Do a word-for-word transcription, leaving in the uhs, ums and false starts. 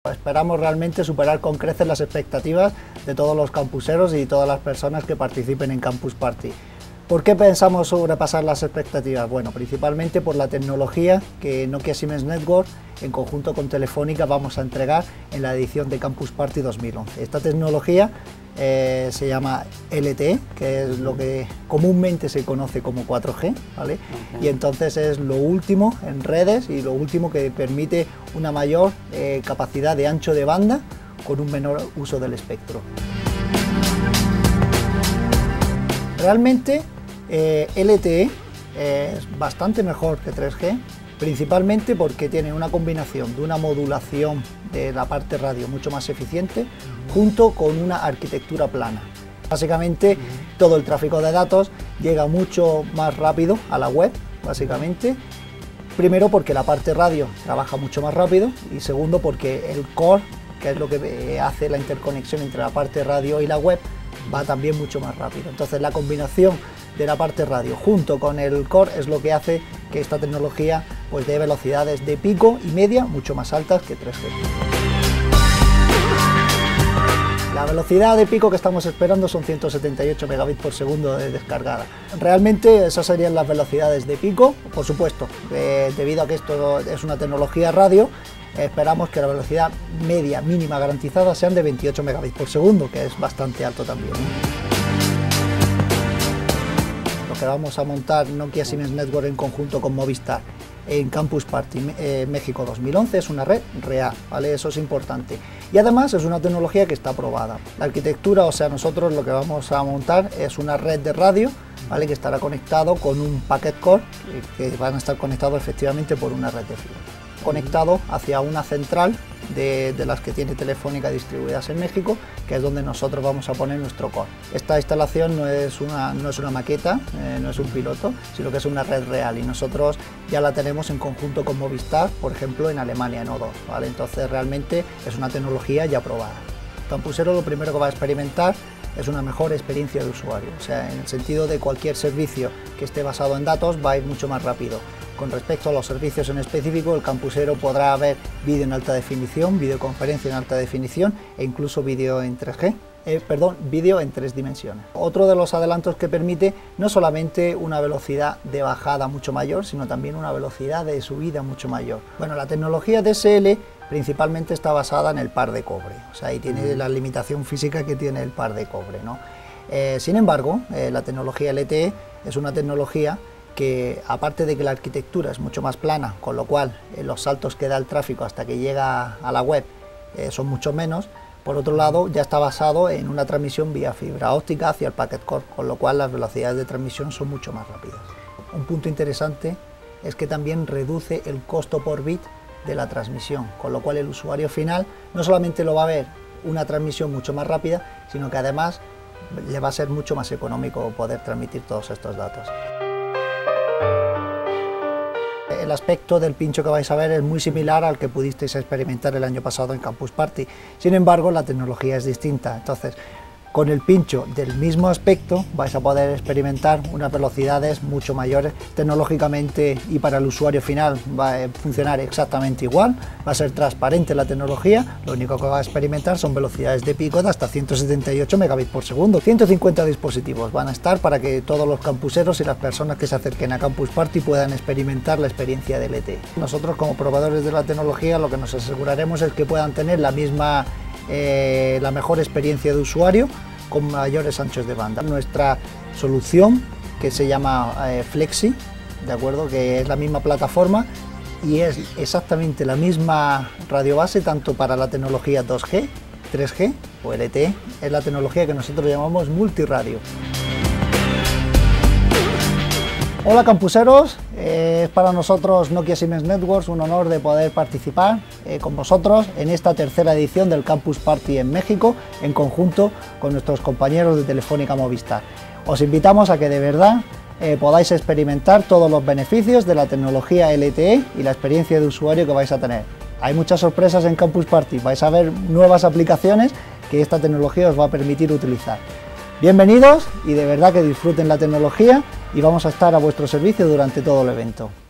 Esperamos realmente superar con creces las expectativas de todos los campuseros y todas las personas que participen en Campus Party. ¿Por qué pensamos sobrepasar las expectativas? Bueno, principalmente por la tecnología que Nokia Siemens Networks, en conjunto con Telefónica, vamos a entregar en la edición de Campus Party dos mil once. Esta tecnología eh, se llama L T E, que es lo que comúnmente se conoce como cuatro G, ¿vale? Okay. Y entonces es lo último en redes y lo último que permite una mayor eh, capacidad de ancho de banda con un menor uso del espectro. Realmente eh, L T E es bastante mejor que tres G, principalmente porque tiene una combinación de una modulación de la parte radio mucho más eficiente, junto con una arquitectura plana. Básicamente todo el tráfico de datos llega mucho más rápido a la web, básicamente. Primero porque la parte radio trabaja mucho más rápido y segundo porque el core, que es lo que hace la interconexión entre la parte radio y la web, va también mucho más rápido. Entonces la combinación de la parte radio junto con el core es lo que hace que esta tecnología pues dé velocidades de pico y media mucho más altas que tres G. La velocidad de pico que estamos esperando son ciento setenta y ocho megabits por segundo de descargada. Realmente esas serían las velocidades de pico, por supuesto, eh, debido a que esto es una tecnología radio, esperamos que la velocidad media mínima garantizada sean de veintiocho megabits por segundo, que es bastante alto también. Lo que vamos a montar Nokia Siemens Networks en conjunto con Movistar en Campus Party eh, México dos mil once es una red real, ¿vale? Eso es importante. Y además es una tecnología que está aprobada. La arquitectura, o sea, nosotros lo que vamos a montar es una red de radio, ¿vale? Que estará conectado con un packet core, que, que van a estar conectados efectivamente por una red de fibra. Conectado hacia una central de, de las que tiene Telefónica distribuidas en México, que es donde nosotros vamos a poner nuestro core. Esta instalación no es una, no es una maqueta, eh, no es un piloto, sino que es una red real y nosotros ya la tenemos en conjunto con Movistar, por ejemplo en Alemania, en O dos, ¿vale? Entonces realmente es una tecnología ya probada. Campusero lo primero que va a experimentar es una mejor experiencia de usuario, o sea, en el sentido de cualquier servicio que esté basado en datos va a ir mucho más rápido. Con respecto a los servicios en específico, el campusero podrá ver vídeo en alta definición, videoconferencia en alta definición e incluso vídeo en tres G, eh, perdón, vídeo en tres dimensiones. Otro de los adelantos que permite no solamente una velocidad de bajada mucho mayor, sino también una velocidad de subida mucho mayor. Bueno, la tecnología D S L principalmente está basada en el par de cobre, o sea, ahí tiene la limitación física que tiene el par de cobre, ¿no? Eh, sin embargo, eh, la tecnología L T E es una tecnología que, aparte de que la arquitectura es mucho más plana, con lo cual eh, los saltos que da el tráfico hasta que llega a la web eh, son mucho menos, por otro lado ya está basado en una transmisión vía fibra óptica hacia el packet core, con lo cual las velocidades de transmisión son mucho más rápidas. Un punto interesante es que también reduce el costo por bit de la transmisión, con lo cual el usuario final no solamente lo va a ver una transmisión mucho más rápida, sino que además le va a ser mucho más económico poder transmitir todos estos datos. El aspecto del pincho que vais a ver es muy similar al que pudisteis experimentar el año pasado en Campus Party, sin embargo la tecnología es distinta, entonces con el pincho del mismo aspecto vais a poder experimentar unas velocidades mucho mayores tecnológicamente, y para el usuario final va a funcionar exactamente igual, va a ser transparente la tecnología, lo único que va a experimentar son velocidades de pico de hasta ciento setenta y ocho megabits por segundo. ciento cincuenta dispositivos van a estar para que todos los campuseros y las personas que se acerquen a Campus Party puedan experimentar la experiencia de L T E. Nosotros, como probadores de la tecnología, lo que nos aseguraremos es que puedan tener la misma Eh, la mejor experiencia de usuario con mayores anchos de banda. Nuestra solución, que se llama eh, Flexi, de acuerdo, que es la misma plataforma y es exactamente la misma radio base tanto para la tecnología dos G, tres G o L T E, es la tecnología que nosotros llamamos multiradio. Hola campuseros, eh, es para nosotros Nokia Siemens Networks un honor de poder participar eh, con vosotros en esta tercera edición del Campus Party en México, en conjunto con nuestros compañeros de Telefónica Movistar. Os invitamos a que de verdad eh, podáis experimentar todos los beneficios de la tecnología L T E y la experiencia de usuario que vais a tener. Hay muchas sorpresas en Campus Party, vais a ver nuevas aplicaciones que esta tecnología os va a permitir utilizar. Bienvenidos y de verdad que disfruten la tecnología y vamos a estar a vuestro servicio durante todo el evento.